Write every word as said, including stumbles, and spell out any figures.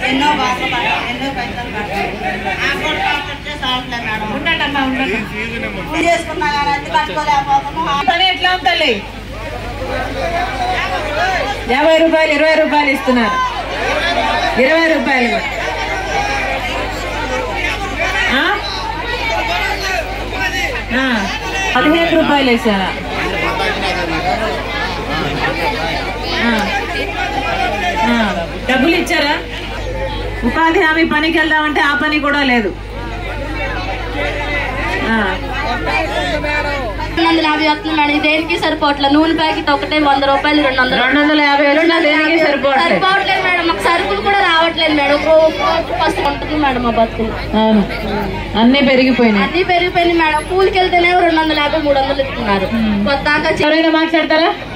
ఎన్నో బాధలు పడ్డాం, ఎన్నో పైసలు పడ్డాం. ఉండటమ్మా ఉండటం చేసుకున్నా కానీ అది కట్టుకోలేకపోతున్నాం. పని ఎట్లా ఉంటుంది? యాభై రూపాయలు ఇరవై రూపాయలు ఇస్తున్నారు. ఇరవై రూపాయలు కూడా పదిహేను రూపాయలు వేసారా? డబ్బులు ఇచ్చారా? ఉపాధి హామీ పనికి వెళ్దామంటే ఆ పని కూడా లేదు. రెండు వందల యాభై వస్తుంది మేడం. దేనికి సరిపోవట్లేదు. నూనె ప్యాకెట్ ఒకటే వంద రూపాయలు రెండు వందలు రెండు వందల యాభై దేనికి సరిపోవట్లేదు సరిపోవట్లేదు మేడం. మాకు సరుకులు కూడా రావట్లేదు మేడం. ఫస్ట్ ఉంటుంది మేడం మా బతుకులు. అవును, అన్నీ పెరిగిపోయినాయి. అన్ని పెరిగిపోయినాయి మేడం. కూలికి వెళ్తేనే రెండు వందల యాభై మూడు వందలు ఇస్తున్నారు. కొత్త ఎవరైనా మాట్లాడతారా?